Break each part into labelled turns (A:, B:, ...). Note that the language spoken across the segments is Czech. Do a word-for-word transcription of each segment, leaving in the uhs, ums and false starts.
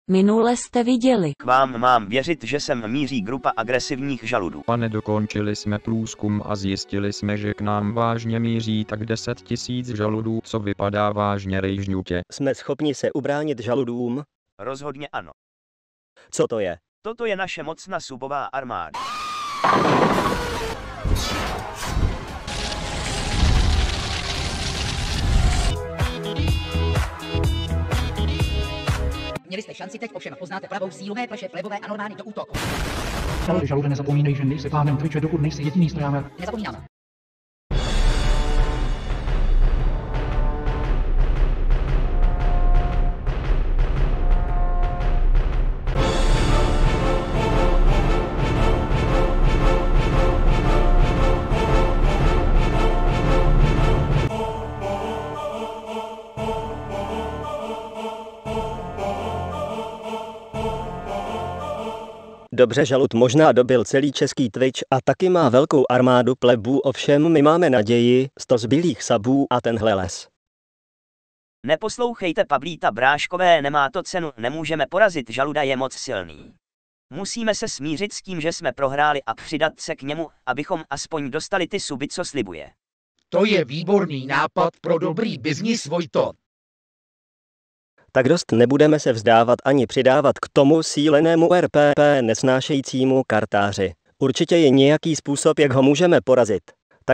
A: Minule jste viděli.
B: K vám mám věřit, že sem míří grupa agresivních žaludů.
C: Pane, dokončili jsme průzkum a zjistili jsme, že k nám vážně míří tak deset tisíc žaludů, co vypadá vážně rejžňutě.
D: Jsme schopni se ubránit žaludům?
B: Rozhodně ano.
D: Co to je?
B: Toto je naše mocná subová armáda.
E: Měli jste šanci, teď ovšem poznáte pravou sílu mé pleše, plevové a normální do útoku.
F: Žalude, žalude, nezapomínej, že nejsi pánem Twitche, dokud nejsi jediný streamer.
E: Nezapomínám.
D: Dobře, žalud možná dobil celý český Twitch a taky má velkou armádu plebů, ovšem my máme naději, sto zbylých sabů a tenhle les.
B: Neposlouchejte Pavlíta bráškové, nemá to cenu, nemůžeme porazit, žaluda je moc silný. Musíme se smířit s tím, že jsme prohráli a přidat se k němu, abychom aspoň dostali ty suby, co slibuje.
G: To je výborný nápad pro dobrý biznis, Vojto.
D: Tak dost nebudeme se vzdávat ani přidávat k tomu sílenému R P P nesnášejícímu kartáři. Určitě je nějaký způsob, jak ho můžeme porazit. Tak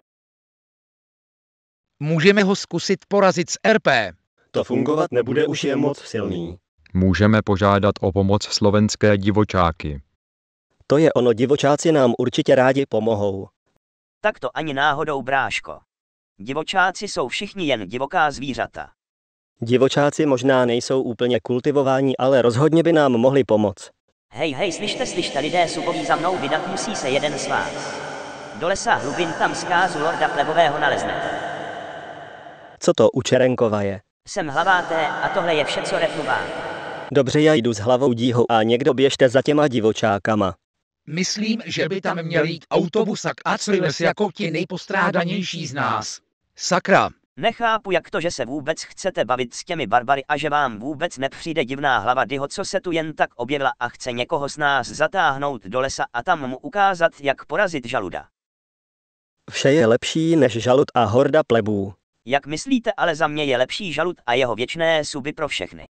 G: můžeme ho zkusit porazit s R P.
D: To fungovat nebude, už je moc silný.
C: Můžeme požádat o pomoc slovenské divočáky.
D: To je ono, divočáci nám určitě rádi pomohou.
B: Tak to ani náhodou, bráško. Divočáci jsou všichni jen divoká zvířata.
D: Divočáci možná nejsou úplně kultivovaní, ale rozhodně by nám mohli pomoct.
B: Hej, hej, slyšte, slyšte, lidé suboví, za mnou vydat musí se jeden z vás. Do lesa hlubin tam zkázu lorda plebového naleznete.
D: Co to u Čerenkova je?
B: Jsem hlaváté a tohle je vše, co repnu vám.
D: Dobře, já jdu s hlavou dího a někdo běžte za těma divočákama.
G: Myslím, že by tam měl jít autobus a Acryles jako ti nejpostrádanější z nás. Sakra.
B: Nechápu, jak to, že se vůbec chcete bavit s těmi barbary a že vám vůbec nepřijde divná hlava Dyho, co se tu jen tak objevila a chce někoho z nás zatáhnout do lesa a tam mu ukázat, jak porazit žaluda.
D: Vše je lepší než žalud a horda plebů.
B: Jak myslíte, ale za mě je lepší žalud a jeho věčné suby pro všechny.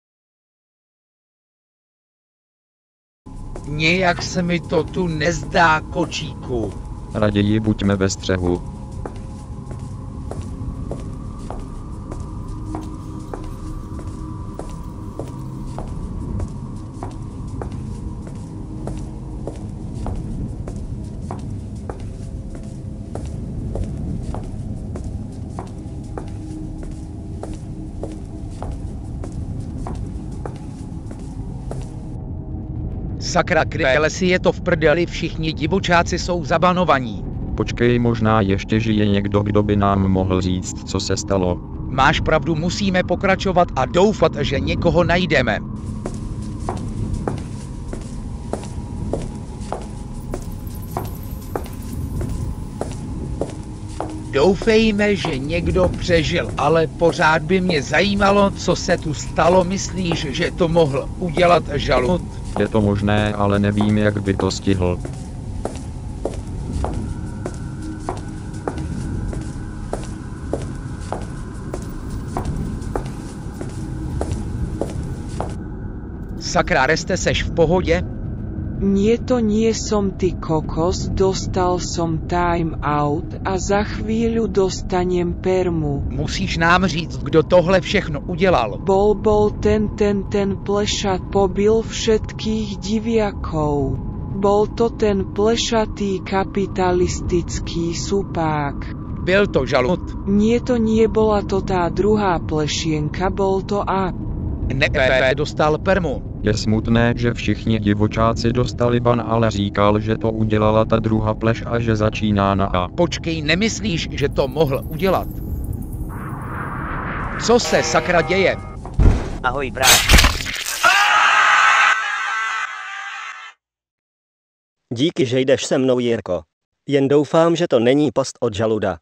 G: Nějak se mi to tu nezdá, kočíku.
C: Raději buďme ve střehu.
G: Sakra, Krylesi, je to v prdeli, všichni divočáci jsou zabanovaní.
C: Počkej, možná ještě žije někdo, kdo by nám mohl říct, co se stalo.
G: Máš pravdu, musíme pokračovat a doufat, že někoho najdeme. Doufejme, že někdo přežil, ale pořád by mě zajímalo, co se tu stalo. Myslíš, že to mohl udělat žalud?
C: Je to možné, ale nevím, jak by to stihl.
G: Sakra, Reste, seš v pohodě?
H: Nie, to nie som ty kokos, dostal som time out a za chvíľu dostanem permu.
G: Musíš nám říct, kdo tohle všechno udělal.
H: Bol bol ten ten ten plešat, pobil všetkých diviakov. Bol to ten plešatý kapitalistický supák.
G: Byl to žalud?
H: Nie, to nie bola to tá druhá plešienka, bol to a...
G: Ne, P dostal permu.
C: Je smutné, že všichni divočáci dostali ban, ale říkal, že to udělala ta druhá pleš a že začíná na A.
G: Počkej, nemyslíš, že to mohl udělat? Co se sakra děje?
B: Ahoj, bráško.
D: Díky, že jdeš se mnou, Jirko. Jen doufám, že to není post od žaluda.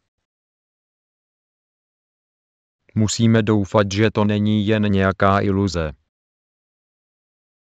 C: Musíme doufat, že to není jen nějaká iluze.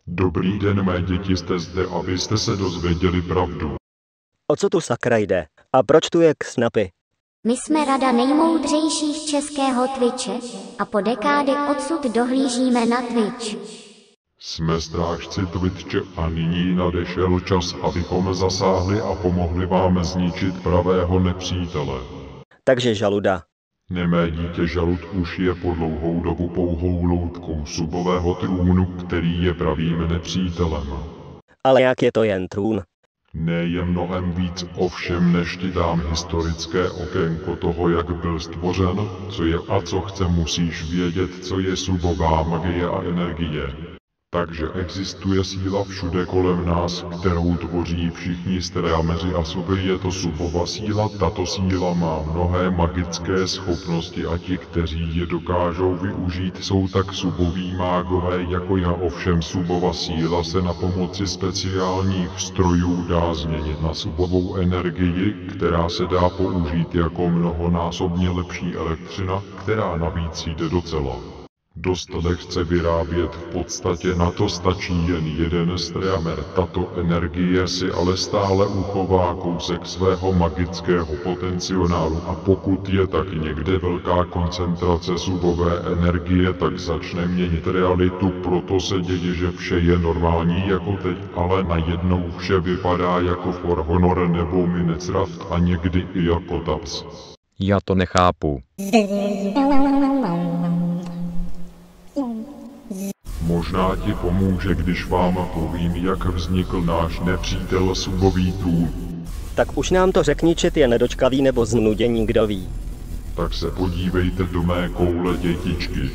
A: Dobrý den, mé děti, jste zde, abyste se dozvěděli pravdu.
D: O co tu sakra jde? A proč tu je Xnapy?
I: My jsme rada nejmoudřejších českého Twitche a po dekády odsud dohlížíme na Twitch.
A: Jsme strážci Twitche a nyní nadešel čas, abychom zasáhli a pomohli vám zničit pravého nepřítele.
D: Takže žaluda.
A: Ne, mé dítě, žalud už je po dlouhou dobu pouhou loutkou subového trůnu, který je pravým nepřítelem.
D: Ale jak je to jen trůn?
A: Ne, je mnohem víc, ovšem než ti dám historické okénko toho, jak byl stvořen, co je a co chce, musíš vědět, co je subová magie a energie. Takže existuje síla všude kolem nás, kterou tvoří všichni stereameři a suby, je to subova síla. Tato síla má mnohé magické schopnosti a ti, kteří je dokážou využít, jsou tak suboví mágové jako já, ovšem subova síla se na pomoci speciálních strojů dá změnit na subovou energii, která se dá použít jako mnohonásobně lepší elektřina, která navíc jde docela dost lehce vyrábět, v podstatě na to stačí jen jeden streamer. Tato energie si ale stále uchová kousek svého magického potenciálu a pokud je tak někde velká koncentrace subové energie, tak začne měnit realitu, proto se děje, že vše je normální jako teď, ale najednou vše vypadá jako For Honor nebo Minecraft a někdy i jako Taps.
C: Já to nechápu.
A: Možná ti pomůže, když vám povím, jak vznikl náš nepřítel subový trůn.
D: Tak už nám to řekni, čet je nedočkavý nebo znudění, kdo ví.
A: Tak se podívejte do mé koule, dětičky.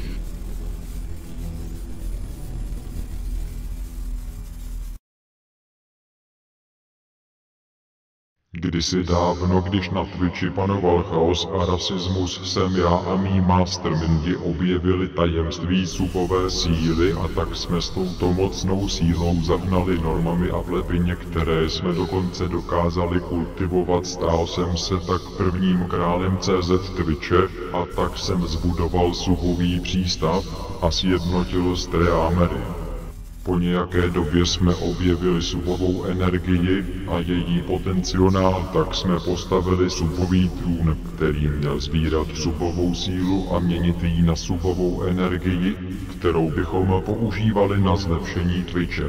A: Kdysi dávno, když na Twitchi panoval chaos a rasismus, jsem já a mý mastermindi objevili tajemství subové síly a tak jsme s touto mocnou sílou zahnali normami a pleby, některé jsme dokonce dokázali kultivovat. Stal jsem se tak prvním králem C Z Twitche a tak jsem zbudoval subový přístav a sjednotil streamery. Po nějaké době jsme objevili subovou energii a její potenciál, tak jsme postavili subový trůn, který měl sbírat subovou sílu a měnit ji na subovou energii, kterou bychom používali na zlepšení Twitche.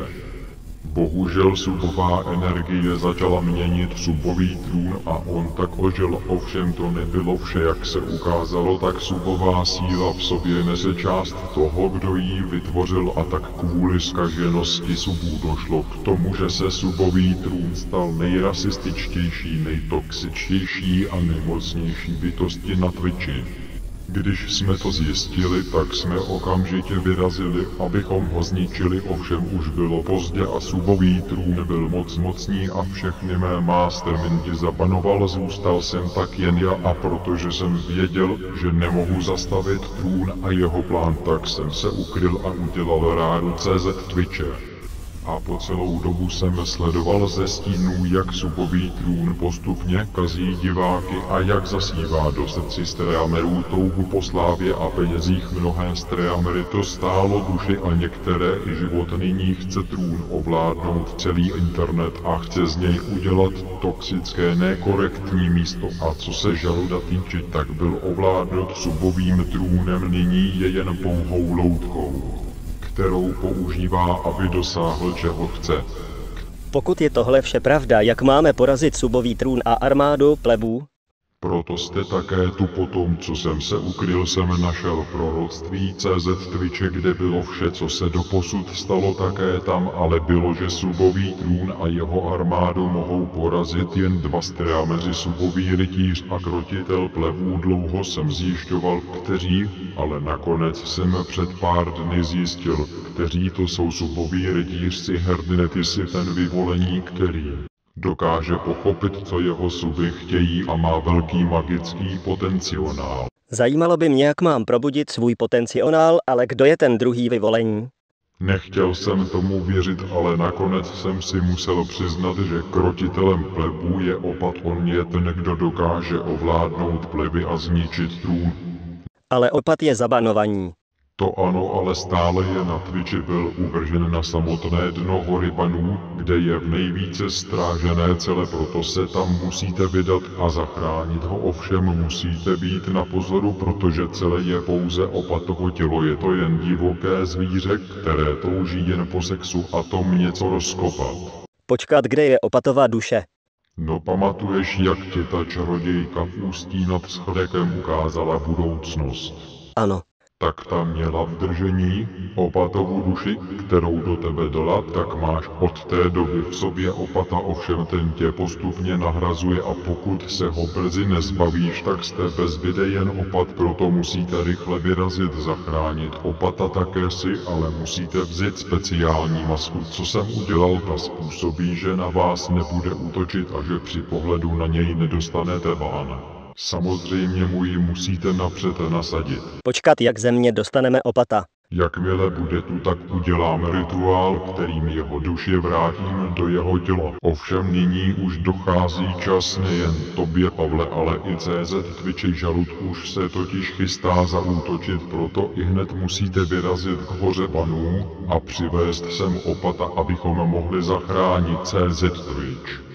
A: Bohužel subová energie začala měnit subový trůn a on tak ožil, ovšem to nebylo vše, jak se ukázalo, tak subová síla v sobě nese část toho, kdo ji vytvořil a tak kvůli zkaženosti subů došlo k tomu, že se subový trůn stal nejrasističtější, nejtoxičtější a nejmocnější bytosti na Twitchi. Když jsme to zjistili, tak jsme okamžitě vyrazili, abychom ho zničili, ovšem už bylo pozdě a subový trůn byl moc mocný a všechny mé mastermindy zabanoval, zůstal jsem tak jen já a protože jsem věděl, že nemohu zastavit trůn a jeho plán, tak jsem se ukryl a udělal rádu C Z Twitche. A po celou dobu jsem sledoval ze stínů, jak subový trůn postupně kazí diváky a jak zasívá do srdci streamerů touhu po slávě a penězích. Mnohé streamery to stálo duši a některé i život. Nyní chce trůn ovládnout celý internet a chce z něj udělat toxické, nekorektní místo. A co se žaluda týče, tak byl ovládnut subovým trůnem, nyní je jen pouhou loutkou, kterou používá, aby dosáhl, čeho chce.
D: Pokud je tohle vše pravda, jak máme porazit subový trůn a armádu plebů?
A: Proto jste také tu po tom, co jsem se ukryl, jsem našel proroctví C Z Twitche, kde bylo vše, co se doposud stalo také tam, ale bylo, že subový trůn a jeho armádu mohou porazit jen dva streameři, subový rytíř a krotitel plebů. Dlouho jsem zjišťoval, kteří, ale nakonec jsem před pár dny zjistil, kteří to jsou. Subový rytíř Herdinety si ten vyvolení, který dokáže pochopit, co jeho suby chtějí a má velký magický potenciál.
D: Zajímalo by mě, jak mám probudit svůj potenciál, ale kdo je ten druhý vyvolení?
A: Nechtěl jsem tomu věřit, ale nakonec jsem si musel přiznat, že krotitelem plebů je opat, on je ten, kdo dokáže ovládnout pleby a zničit trůn.
D: Ale opat je zabanovaný.
A: To ano, ale stále je na Twitchi byl uvržen na samotné dno hory banů, kde je v nejvíce strážené cele, proto se tam musíte vydat a zachránit ho, ovšem musíte být na pozoru, protože celé je pouze opatovo tělo, je to jen divoké zvíře, které touží jen po sexu a tom něco rozkopat.
D: Počkat, kde je opatová duše?
A: No pamatuješ, jak ti ta čarodějka v Ústí nad Schlekem ukázala budoucnost?
D: Ano.
A: Tak tam měla v držení opatovu duši, kterou do tebe dala, tak máš od té doby v sobě opata, ovšem ten tě postupně nahrazuje a pokud se ho brzy nezbavíš, tak z tebe zbyde jen opat, proto musíte rychle vyrazit, zachránit opata také si, ale musíte vzít speciální masku, co jsem udělal, ta způsobí, že na vás nebude útočit a že při pohledu na něj nedostanete bán. Samozřejmě mu ji musíte napřed nasadit.
D: Počkat, jak ze mě dostaneme opata?
A: Jakmile bude tu, tak uděláme rituál, kterým jeho duši vrátíme do jeho těla. Ovšem nyní už dochází čas nejen tobě, Pavle, ale i C Z Twitchi Žalud už se totiž chystá zaútočit, proto i hned musíte vyrazit k hoře banů a přivést sem opata, abychom mohli zachránit C Z Twitch.